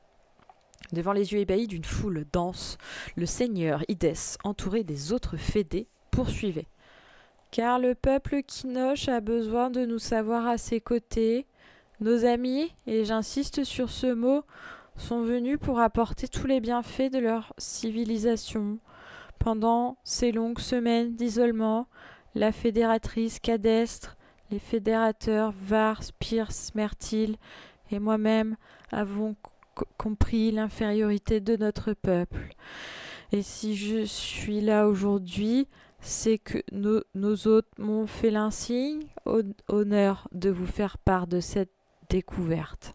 Devant les yeux ébahis d'une foule dense, le seigneur Idès, entouré des autres fédés, poursuivait. « Car le peuple Kinoche a besoin de nous savoir à ses côtés. Nos amis, et j'insiste sur ce mot, sont venus pour apporter tous les bienfaits de leur civilisation. Pendant ces longues semaines d'isolement, la fédératrice Cadestre, les fédérateurs Vars, Pierce, Mertil et moi-même avons c- compris l'infériorité de notre peuple. Et si je suis là aujourd'hui, c'est que nos, nos hôtes m'ont fait l'insigne, honneur de vous faire part de cette découverte. »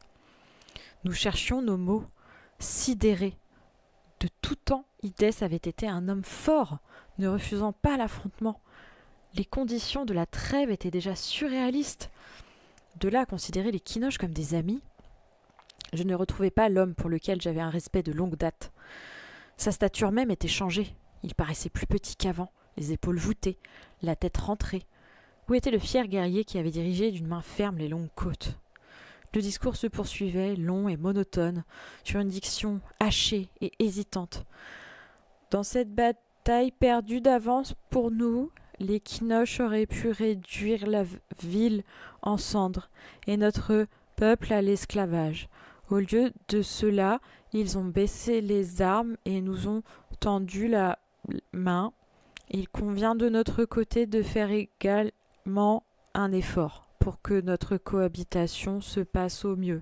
Nous cherchions nos mots, sidérés. De tout temps, Idès avait été un homme fort, ne refusant pas l'affrontement. Les conditions de la trêve étaient déjà surréalistes. De là à considérer les Kinoches comme des amis, je ne retrouvais pas l'homme pour lequel j'avais un respect de longue date. Sa stature même était changée. Il paraissait plus petit qu'avant, les épaules voûtées, la tête rentrée. Où était le fier guerrier qui avait dirigé d'une main ferme les longues côtes? Le discours se poursuivait, long et monotone, sur une diction hachée et hésitante. Dans cette bataille perdue d'avance pour nous, les Kinoches auraient pu réduire la ville en cendres et notre peuple à l'esclavage. Au lieu de cela, ils ont baissé les armes et nous ont tendu la main. Il convient de notre côté de faire également un effort pour que notre cohabitation se passe au mieux.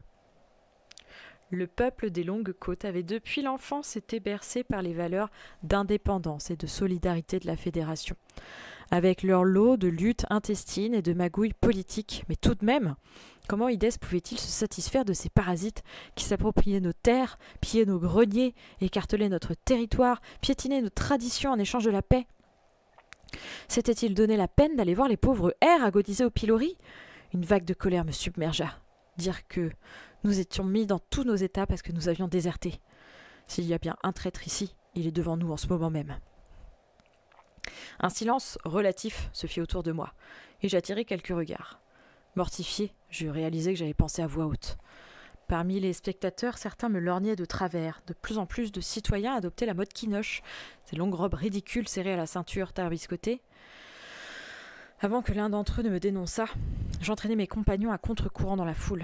Le peuple des longues côtes avait depuis l'enfance été bercé par les valeurs d'indépendance et de solidarité de la Fédération, avec leur lot de luttes intestines et de magouilles politiques. Mais tout de même, comment Idès pouvait-il se satisfaire de ces parasites qui s'appropriaient nos terres, pillaient nos greniers, écartelaient notre territoire, piétinaient nos traditions en échange de la paix? S'était-il donné la peine d'aller voir les pauvres airs agoniser au pilori? Une vague de colère me submergea. Dire que nous étions mis dans tous nos états parce que nous avions déserté. S'il y a bien un traître ici, il est devant nous en ce moment même. Un silence relatif se fit autour de moi, et j'attirai quelques regards. Mortifié, je réalisai que j'avais pensé à voix haute. Parmi les spectateurs, certains me lorgnaient de travers. De plus en plus de citoyens adoptaient la mode Kinoche, ces longues robes ridicules serrées à la ceinture tarbiscotée. Avant que l'un d'entre eux ne me dénonçât, j'entraînai mes compagnons à contre-courant dans la foule.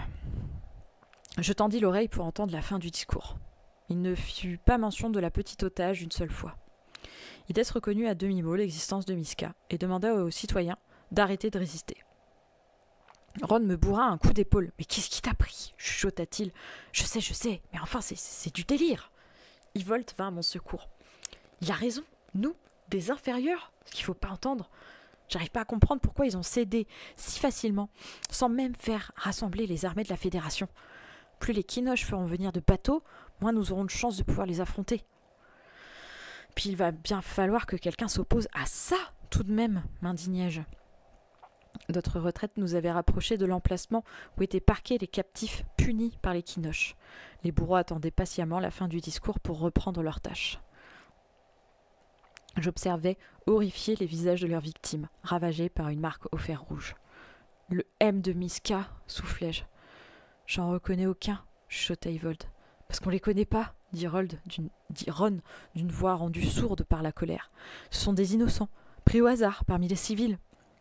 Je tendis l'oreille pour entendre la fin du discours. Il ne fut pas mention de la petite otage une seule fois. Idès reconnut à demi-mot l'existence de Miska et demanda aux citoyens d'arrêter de résister. Ron me bourra un coup d'épaule. « Mais qu'est-ce qui t'a pris ?» chuchota-t-il. « Je sais, je sais, mais enfin, c'est, c'est du délire !» Ivolde vint à mon secours. « Il a raison, nous, des inférieurs, ce qu'il ne faut pas entendre. J'arrive pas à comprendre pourquoi ils ont cédé si facilement, sans même faire rassembler les armées de la Fédération. Plus les Kinoches feront venir de bateaux, moins nous aurons de chance de pouvoir les affronter. Puis il va bien falloir que quelqu'un s'oppose à ça, tout de même, m'indignai-je. Notre retraite nous avait rapprochés de l'emplacement où étaient parqués les captifs punis par les Kinoches. Les bourreaux attendaient patiemment la fin du discours pour reprendre leurs tâches. J'observais, horrifié, les visages de leurs victimes, ravagés par une marque au fer rouge. « Le M de Miska » soufflai-je. « J'en reconnais aucun » chuchota Ivolde. « Parce qu'on les connaît pas » dit, Rold, d'une, dit Ron d'une voix rendue sourde par la colère. « Ce sont des innocents, pris au hasard parmi les civils. »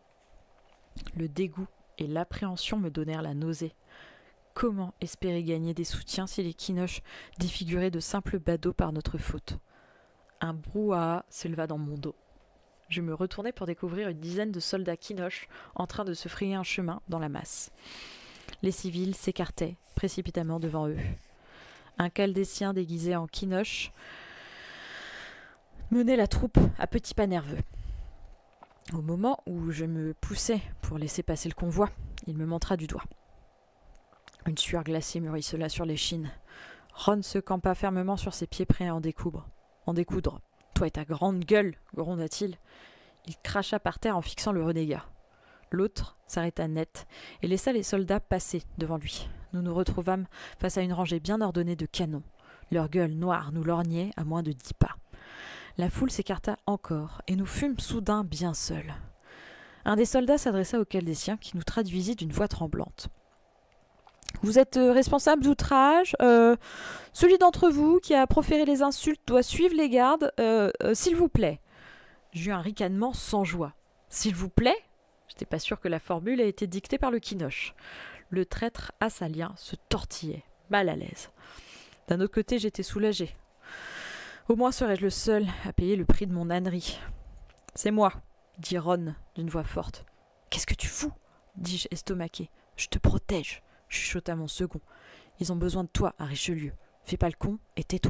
Le dégoût et l'appréhension me donnèrent la nausée. Comment espérer gagner des soutiens si les Kinoches défiguraient de simples badauds par notre faute? Un brouhaha s'éleva dans mon dos. Je me retournai pour découvrir une dizaine de soldats kinoches en train de se frayer un chemin dans la masse. Les civils s'écartaient précipitamment devant eux. Un chaldécien déguisé en kinoche menait la troupe à petits pas nerveux. Au moment où je me poussais pour laisser passer le convoi, il me montra du doigt. Une sueur glacée me ruissela sur l'échine. Ron se campa fermement sur ses pieds prêts à en découdre. En découdre. « Toi et ta grande gueule !» gronda-t-il. Il cracha par terre en fixant le renégat. L'autre s'arrêta net et laissa les soldats passer devant lui. Nous nous retrouvâmes face à une rangée bien ordonnée de canons. Leur gueule noire nous lorgnait à moins de dix pas. La foule s'écarta encore et nous fûmes soudain bien seuls. Un des soldats s'adressa au chaldécien qui nous traduisit d'une voix tremblante. « Vous êtes euh, responsable d'outrage. Euh, celui d'entre vous qui a proféré les insultes doit suivre les gardes. Euh, euh, s'il vous plaît. » J'eus un ricanement sans joie. « S'il vous plaît ?» J'étais pas sûr que la formule ait été dictée par le kinoche. Le traître assalien se tortillait, mal à l'aise. D'un autre côté, j'étais soulagée. Au moins serais-je le seul à payer le prix de mon ânerie. « C'est moi, » dit Ron d'une voix forte. « Qu'est-ce que tu fous ?» dis-je estomaqué. « Je te protège. » chuchota mon second. « Ils ont besoin de toi à Richelieu. Fais pas le con et tais-toi. »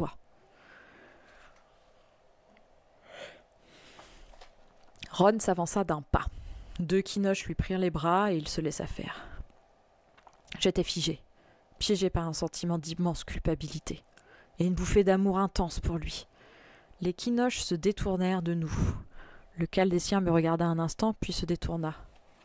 Ron s'avança d'un pas. Deux kinoches lui prirent les bras et il se laissa faire. J'étais figé, piégé par un sentiment d'immense culpabilité et une bouffée d'amour intense pour lui. Les kinoches se détournèrent de nous. Le chaldécien me regarda un instant, puis se détourna.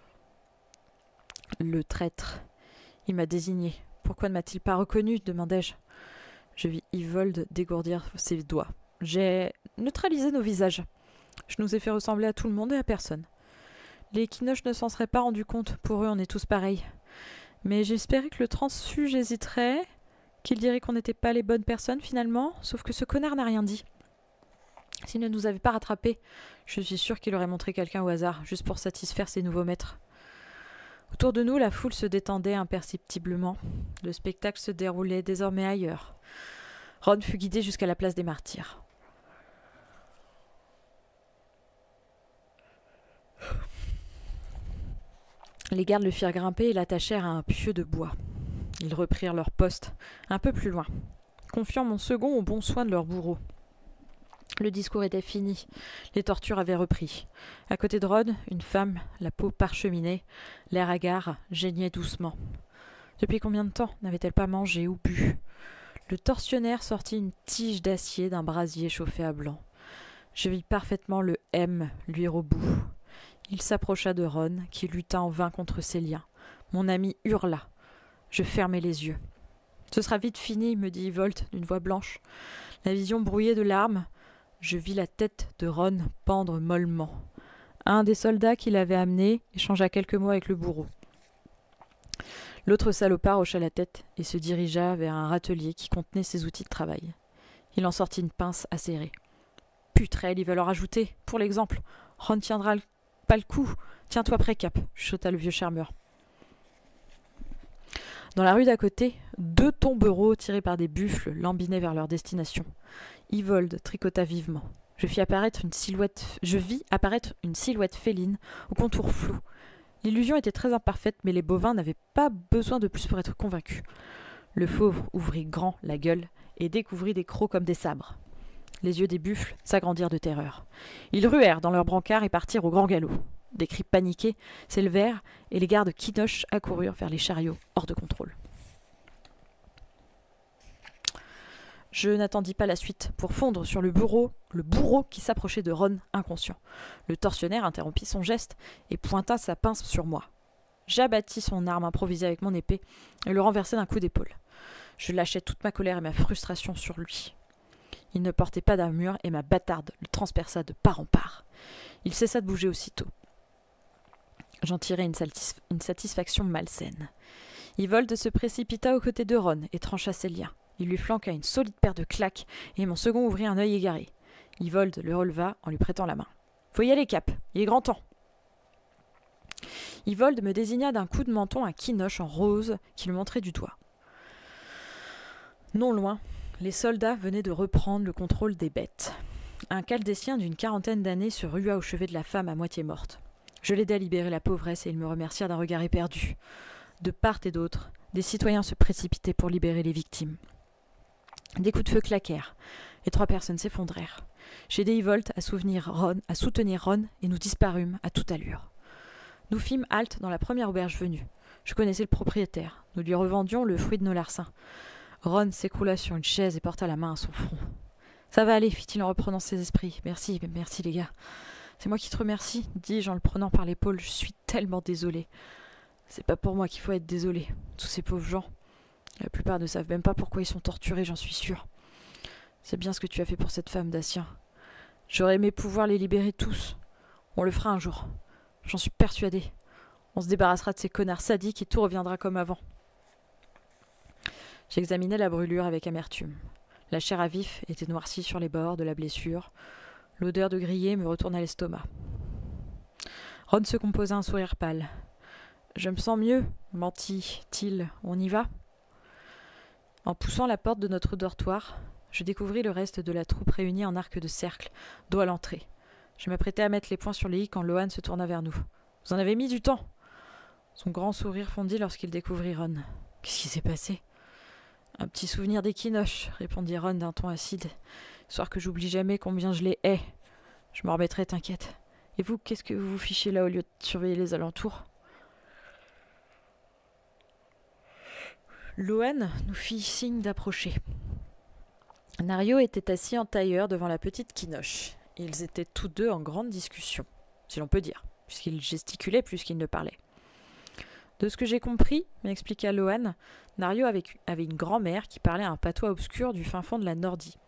Le traître. Il m'a désigné. Pourquoi ne m'a-t-il pas reconnu ? demandai-je. Je vis Ivolde dégourdir ses doigts. J'ai neutralisé nos visages. Je nous ai fait ressembler à tout le monde et à personne. Les kinoches ne s'en seraient pas rendus compte. Pour eux, on est tous pareils. Mais j'espérais que le transfuge hésiterait, qu'il dirait qu'on n'était pas les bonnes personnes finalement, sauf que ce connard n'a rien dit. S'il ne nous avait pas rattrapés, je suis sûre qu'il aurait montré quelqu'un au hasard, juste pour satisfaire ses nouveaux maîtres. Autour de nous, la foule se détendait imperceptiblement. Le spectacle se déroulait désormais ailleurs. Ron fut guidé jusqu'à la place des martyrs. Les gardes le firent grimper et l'attachèrent à un pieu de bois. Ils reprirent leur poste, un peu plus loin, confiant mon second aux bons soins de leur bourreau. Le discours était fini, les tortures avaient repris. À côté de Ron, une femme, la peau parcheminée, l'air hagard, geignait doucement. Depuis combien de temps n'avait-elle pas mangé ou bu ? Le tortionnaire sortit une tige d'acier d'un brasier chauffé à blanc. Je vis parfaitement le M luire au bout. Il s'approcha de Ron, qui lutta en vain contre ses liens. Mon ami hurla. Je fermai les yeux. « Ce sera vite fini, » me dit Ivolde d'une voix blanche. La vision brouillée de larmes, je vis la tête de Ron pendre mollement. Un des soldats qui l'avait amené échangea quelques mots avec le bourreau. L'autre salopard hocha la tête et se dirigea vers un râtelier qui contenait ses outils de travail. Il en sortit une pince acérée. « Putrelle, il va leur ajouter, pour l'exemple. Ron tiendra le pas le coup. Tiens-toi prêt, Cap, chuchota le vieux charmeur. Dans la rue d'à côté, deux tombereaux tirés par des buffles lambinaient vers leur destination. Ivolde tricota vivement. Je fis apparaître une silhouette, je vis apparaître une silhouette féline au contour flou. L'illusion était très imparfaite, mais les bovins n'avaient pas besoin de plus pour être convaincus. Le fauve ouvrit grand la gueule et découvrit des crocs comme des sabres. Les yeux des buffles s'agrandirent de terreur. Ils ruèrent dans leurs brancards et partirent au grand galop. Des cris paniqués s'élevèrent et les gardes kinoches accoururent vers les chariots hors de contrôle. Je n'attendis pas la suite pour fondre sur le bourreau, le bourreau qui s'approchait de Ron inconscient. Le tortionnaire interrompit son geste et pointa sa pince sur moi. J'abattis son arme improvisée avec mon épée et le renversai d'un coup d'épaule. Je lâchai toute ma colère et ma frustration sur lui. Il ne portait pas d'armure et ma bâtarde le transperça de part en part. Il cessa de bouger aussitôt. J'en tirai une, satisf- une satisfaction malsaine. Ivolde se précipita aux côtés de Ron et trancha ses liens. Il lui flanqua une solide paire de claques et mon second ouvrit un œil égaré. Ivolde le releva en lui prêtant la main. « Faut y aller, Cap, il est grand temps !» Ivolde me désigna d'un coup de menton un kinoche en rose qui le montrait du doigt. Non loin, les soldats venaient de reprendre le contrôle des bêtes. Un Chaldécien d'une quarantaine d'années se rua au chevet de la femme à moitié morte. Je l'aidai à libérer la pauvresse et ils me remercièrent d'un regard éperdu. De part et d'autre, des citoyens se précipitaient pour libérer les victimes. Des coups de feu claquèrent, et trois personnes s'effondrèrent. J'aidai Yvolt à, souvenir Ron, à soutenir Ron et nous disparûmes à toute allure. Nous fîmes halte dans la première auberge venue. Je connaissais le propriétaire. Nous lui revendions le fruit de nos larcins. Ron s'écroula sur une chaise et porta la main à son front. « Ça va aller, fit-il en reprenant ses esprits. Merci, merci les gars. C'est moi qui te remercie, dis-je en le prenant par l'épaule. Je suis tellement désolé. C'est pas pour moi qu'il faut être désolé. Tous ces pauvres gens. La plupart ne savent même pas pourquoi ils sont torturés, j'en suis sûre. C'est bien ce que tu as fait pour cette femme, Dacia. J'aurais aimé pouvoir les libérer tous. On le fera un jour. J'en suis persuadée. On se débarrassera de ces connards sadiques et tout reviendra comme avant. » J'examinais la brûlure avec amertume. La chair à vif était noircie sur les bords de la blessure. L'odeur de grillé me retourna l'estomac. Ron se composa un sourire pâle. « Je me sens mieux, mentit-il. On y va ?» En poussant la porte de notre dortoir, je découvris le reste de la troupe réunie en arc de cercle, dos à l'entrée. Je m'apprêtais à mettre les poings sur les i quand Lohan se tourna vers nous. « Vous en avez mis du temps !» Son grand sourire fondit lorsqu'il découvrit Ron. « Qu'est-ce qui s'est passé ?»« Un petit souvenir d'équinoche, » répondit Ron d'un ton acide, histoire que j'oublie jamais combien je les hais. Je m'en remettrai, t'inquiète. Et vous, qu'est-ce que vous vous fichez là au lieu de surveiller les alentours ? Lohan nous fit signe d'approcher. Nario était assis en tailleur devant la petite quinoche. Ils étaient tous deux en grande discussion, si l'on peut dire, puisqu'ils gesticulaient plus qu'ils ne parlaient. De ce que j'ai compris, m'expliqua Lohan, Nario avait, avait une grand-mère qui parlait un patois obscur du fin fond de la Nordie.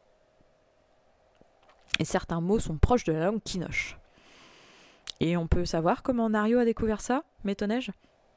Et certains mots sont proches de la langue quinoche. Et on peut savoir comment Nario a découvert ça, m'étonnai-je.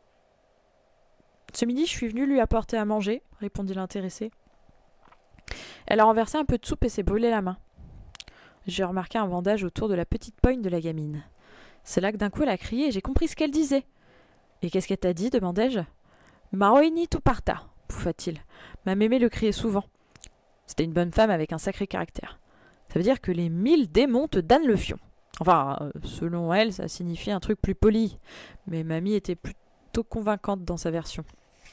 Ce midi, je suis venue lui apporter à manger, répondit l'intéressé. Elle a renversé un peu de soupe et s'est brûlé la main. J'ai remarqué un bandage autour de la petite poigne de la gamine. C'est là que d'un coup elle a crié et j'ai compris ce qu'elle disait. Et qu'est-ce qu'elle t'a dit, demandai-je. Maroini tout parta, pouffa-t-il. Ma mémé le criait souvent. C'était une bonne femme avec un sacré caractère. Ça veut dire que les mille démons te dannent le fion. Enfin, euh, selon elle, ça signifiait un truc plus poli. Mais mamie était plutôt convaincante dans sa version.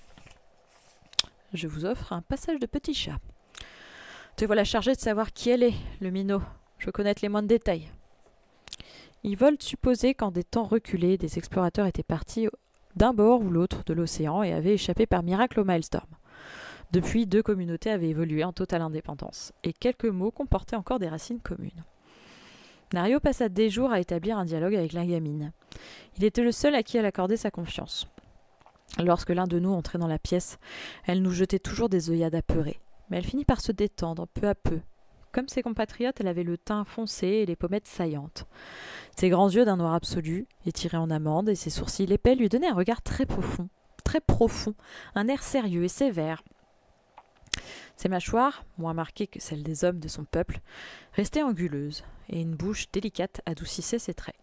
Je vous offre un passage de petit chat. Te voilà chargé de savoir qui elle est, le minot. Je veux connaître les moindres détails. Ils veulent supposer qu'en des temps reculés, des explorateurs étaient partis d'un bord ou l'autre de l'océan et avaient échappé par miracle au Maelstrom. Depuis, deux communautés avaient évolué en totale indépendance, et quelques mots comportaient encore des racines communes. Nario passa des jours à établir un dialogue avec la gamine. Il était le seul à qui elle accordait sa confiance. Lorsque l'un de nous entrait dans la pièce, elle nous jetait toujours des œillades apeurées, mais elle finit par se détendre peu à peu. Comme ses compatriotes, elle avait le teint foncé et les pommettes saillantes. Ses grands yeux d'un noir absolu, étirés en amande, et ses sourcils épais lui donnaient un regard très profond, très profond, un air sérieux et sévère. Ses mâchoires, moins marquées que celles des hommes de son peuple, restaient anguleuses, et une bouche délicate adoucissait ses traits.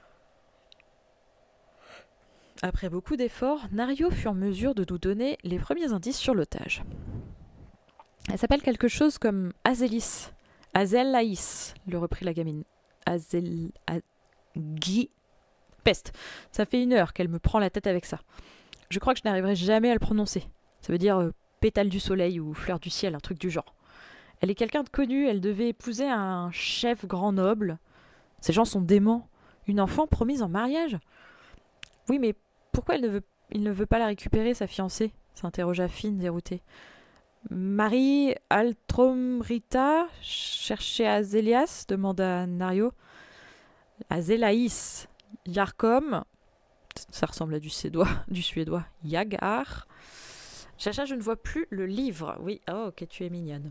Après beaucoup d'efforts, Nario fut en mesure de nous donner les premiers indices sur l'otage. Elle s'appelle quelque chose comme Azélis. Azelaïs, le reprit la gamine. Azel... A... Guy... Peste, ça fait une heure qu'elle me prend la tête avec ça. Je crois que je n'arriverai jamais à le prononcer. Ça veut dire euh, pétale du soleil ou fleur du ciel, un truc du genre. Elle est quelqu'un de connu, elle devait épouser un chef grand noble. Ces gens sont déments. Une enfant promise en mariage. Oui, mais pourquoi elle ne veut... il ne veut pas la récupérer, sa fiancée s'interrogea Finn, déroutée. Marie Altromrita cherchait Azélias, demanda Nario. Azélaïs, Yarkom, ça ressemble à du suédois, du suédois. Yagar. Chacha, je ne vois plus le livre. Oui, oh, ok, tu es mignonne.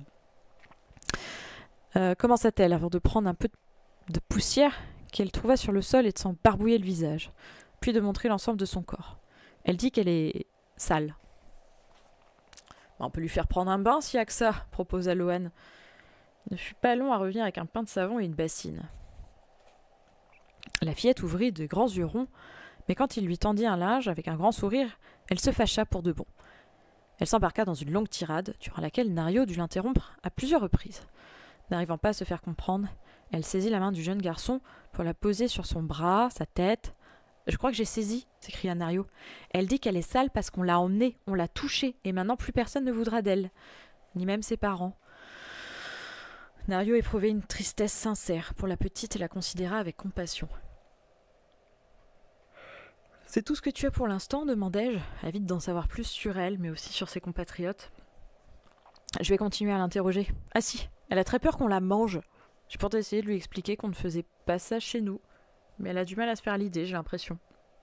Euh, commença-t-elle avant de prendre un peu de poussière qu'elle trouva sur le sol et de s'en barbouiller le visage, puis de montrer l'ensemble de son corps. Elle dit qu'elle est sale. On peut lui faire prendre un bain s'il n'y a que ça, proposa Lohan. Il ne fut pas long à revenir avec un pain de savon et une bassine. La fillette ouvrit de grands yeux ronds, mais quand il lui tendit un linge avec un grand sourire, elle se fâcha pour de bon. Elle s'embarqua dans une longue tirade, durant laquelle Nario dut l'interrompre à plusieurs reprises. N'arrivant pas à se faire comprendre, elle saisit la main du jeune garçon pour la poser sur son bras, sa tête. « Je crois que j'ai saisi », s'écria Nario. « Elle dit qu'elle est sale parce qu'on l'a emmenée, on l'a touchée, et maintenant plus personne ne voudra d'elle, ni même ses parents. » Nario éprouvait une tristesse sincère pour la petite et la considéra avec compassion. « C'est tout ce que tu as pour l'instant ?» demandai-je, avide d'en savoir plus sur elle, mais aussi sur ses compatriotes. Je vais continuer à l'interroger. « Ah si, elle a très peur qu'on la mange. » J'ai pourtant essayé de lui expliquer qu'on ne faisait pas ça chez nous, mais elle a du mal à se faire l'idée, j'ai l'impression.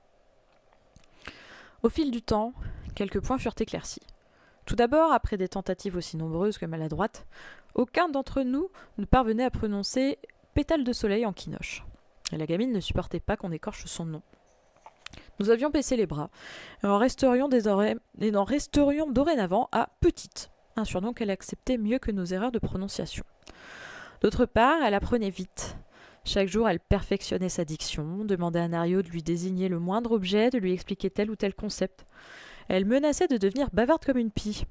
Au fil du temps, quelques points furent éclaircis. Tout d'abord, après des tentatives aussi nombreuses que maladroites, aucun d'entre nous ne parvenait à prononcer « pétale de soleil » en quinoche. Et la gamine ne supportait pas qu'on écorche son nom. Nous avions baissé les bras, et en resterions, désormais, et en resterions dorénavant à « petite », un surnom qu'elle acceptait mieux que nos erreurs de prononciation. D'autre part, elle apprenait vite. Chaque jour, elle perfectionnait sa diction, demandait à Nario de lui désigner le moindre objet, de lui expliquer tel ou tel concept. Elle menaçait de devenir bavarde comme une pie.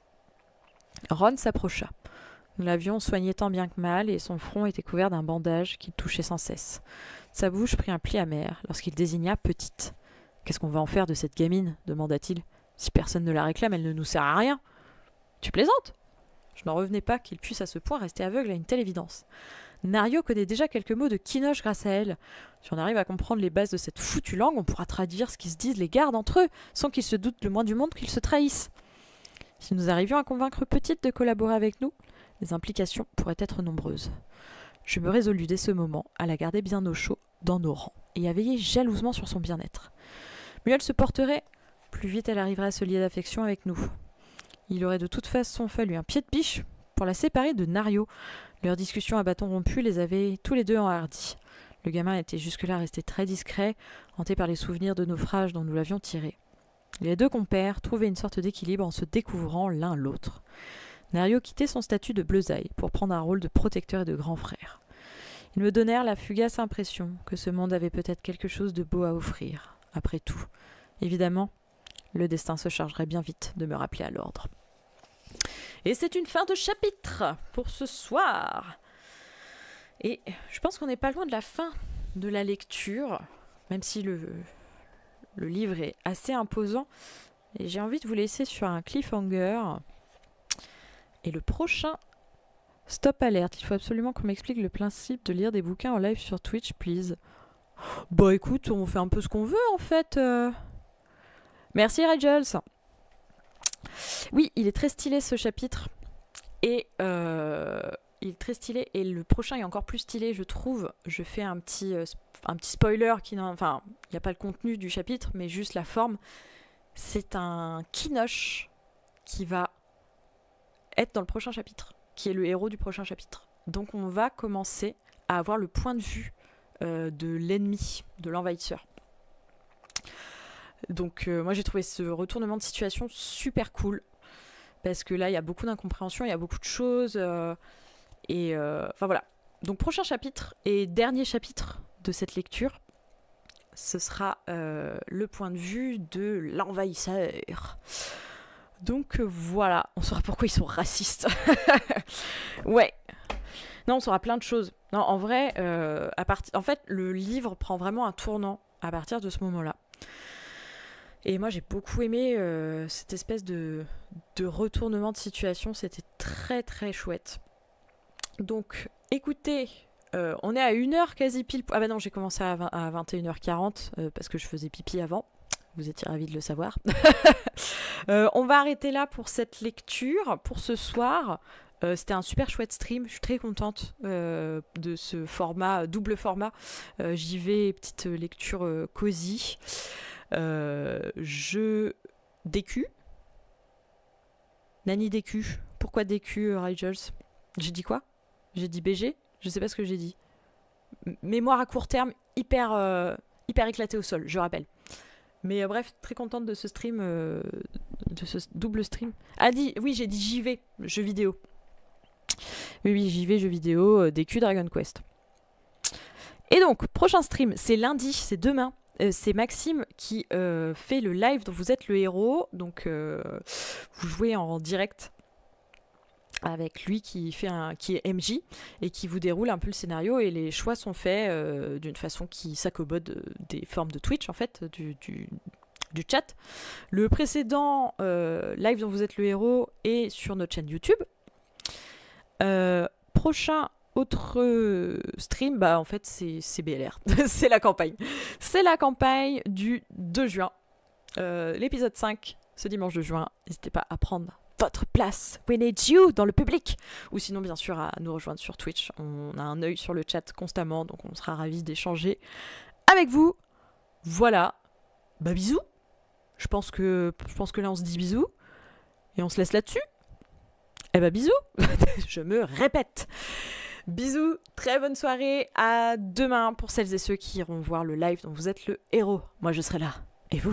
Ron s'approcha. Nous l'avions soigné tant bien que mal, et son front était couvert d'un bandage qui le touchait sans cesse. Sa bouche prit un pli amer lorsqu'il désigna Petite. « Qu'est-ce qu'on va en faire de cette gamine ?» demanda-t-il. « Si personne ne la réclame, elle ne nous sert à rien. »« Tu plaisantes ?» Je n'en revenais pas qu'il puisse à ce point rester aveugle à une telle évidence. Nario connaît déjà quelques mots de quinoche grâce à elle. Si on arrive à comprendre les bases de cette foutue langue, on pourra traduire ce qu'ils se disent les gardes entre eux, sans qu'ils se doutent le moins du monde qu'ils se trahissent. Si nous arrivions à convaincre Petite de collaborer avec nous, les implications pourraient être nombreuses. Je me résolus dès ce moment à la garder bien au chaud dans nos rangs, et à veiller jalousement sur son bien-être. Mieux elle se porterait, plus vite elle arriverait à se lier d'affection avec nous. Il aurait de toute façon fallu un pied de biche pour la séparer de Nario. Leurs discussions à bâton rompu les avaient tous les deux enhardis. Le gamin était jusque-là resté très discret, hanté par les souvenirs de naufrages dont nous l'avions tiré. Les deux compères trouvaient une sorte d'équilibre en se découvrant l'un l'autre. Nario quittait son statut de bleusaille pour prendre un rôle de protecteur et de grand frère. Ils me donnèrent la fugace impression que ce monde avait peut-être quelque chose de beau à offrir. Après tout, évidemment, le destin se chargerait bien vite de me rappeler à l'ordre. Et c'est une fin de chapitre pour ce soir. Et je pense qu'on n'est pas loin de la fin de la lecture, même si le, le livre est assez imposant. Et j'ai envie de vous laisser sur un cliffhanger. Et le prochain, stop alerte. Il faut absolument qu'on m'explique le principe de lire des bouquins en live sur Twitch, please. Bah écoute, on fait un peu ce qu'on veut en fait. Euh... Merci Ragels. Oui, il est très stylé ce chapitre. Et euh, il est très stylé. Et le prochain est encore plus stylé, je trouve. Je fais un petit, euh, un petit spoiler qui n'a. Enfin, il n'y a pas le contenu du chapitre, mais juste la forme. C'est un Kinosh qui va être dans le prochain chapitre, qui est le héros du prochain chapitre. Donc on va commencer à avoir le point de vue euh, de l'ennemi, de l'envahisseur. Donc euh, moi j'ai trouvé ce retournement de situation super cool, parce que là il y a beaucoup d'incompréhension, il y a beaucoup de choses, euh, et euh, enfin voilà. Donc prochain chapitre et dernier chapitre de cette lecture, ce sera euh, le point de vue de l'envahisseur. Donc euh, voilà, on saura pourquoi ils sont racistes. Ouais. Non, on saura plein de choses. Non, en vrai, euh, à part... en fait, le livre prend vraiment un tournant à partir de ce moment-là. Et moi, j'ai beaucoup aimé euh, cette espèce de, de retournement de situation. C'était très, très chouette. Donc, écoutez, euh, on est à une heure quasi pile... Ah bah non, j'ai commencé à, vingt, à vingt et une heures quarante euh, parce que je faisais pipi avant. Vous étiez ravis de le savoir. euh, on va arrêter là pour cette lecture, pour ce soir. Euh, C'était un super chouette stream. Je suis très contente euh, de ce format, double format. Euh, J'y vais, petite lecture euh, cosy. Euh, je... D Q Nani D Q. Pourquoi D Q, euh, Rigels? J'ai dit quoi? J'ai dit B G? Je sais pas ce que j'ai dit. M mémoire à court terme, hyper, euh, hyper éclatée au sol, je rappelle. Mais euh, bref, très contente de ce stream, euh, de ce double stream. Ah dit, oui, j'ai dit J V, jeux vidéo. Oui, oui, J V, jeux vidéo, euh, D Q, Dragon Quest. Et donc, prochain stream, c'est lundi, c'est demain. Euh, c'est Maxime qui euh, fait le live dont vous êtes le héros. Donc, euh, vous jouez en direct avec lui qui, fait un, qui est M J et qui vous déroule un peu le scénario, et les choix sont faits euh, d'une façon qui s'accommode euh, des formes de Twitch en fait, du, du, du chat. Le précédent euh, live dont vous êtes le héros est sur notre chaîne YouTube. Euh, prochain autre stream, bah en fait c'est B L R, c'est la campagne. C'est la campagne du deux juin, euh, l'épisode cinq, ce dimanche de juin. N'hésitez pas à prendre votre place, we need you, dans le public, ou sinon bien sûr à nous rejoindre sur Twitch. On a un œil sur le chat constamment, donc on sera ravis d'échanger avec vous. Voilà, bah bisous. Je pense que, je pense que là on se dit bisous, et on se laisse là-dessus. Eh bah bisous. Je me répète. Bisous, très bonne soirée, à demain pour celles et ceux qui iront voir le live dont vous êtes le héros. Moi je serai là, et vous ?